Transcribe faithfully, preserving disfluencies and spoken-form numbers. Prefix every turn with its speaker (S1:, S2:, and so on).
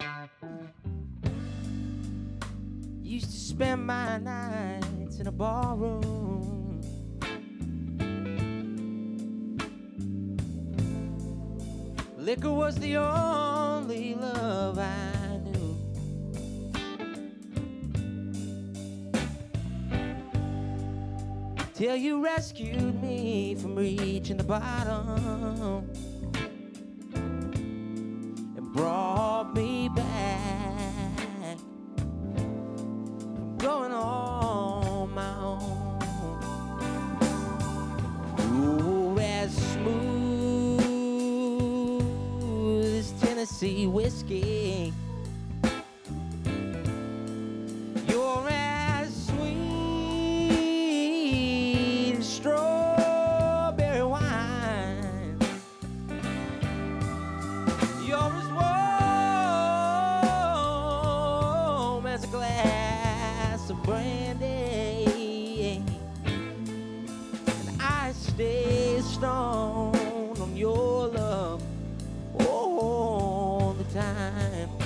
S1: Used to spend my nights in a ballroom. Liquor was the only love I knew. Till you rescued me from reaching the bottom and brought me back from going on my own. Ooh, as smooth as Tennessee whiskey, you're as sweet as strawberry wine. You're as warm as a glass of brandy, and I stay stoned on your love all the time.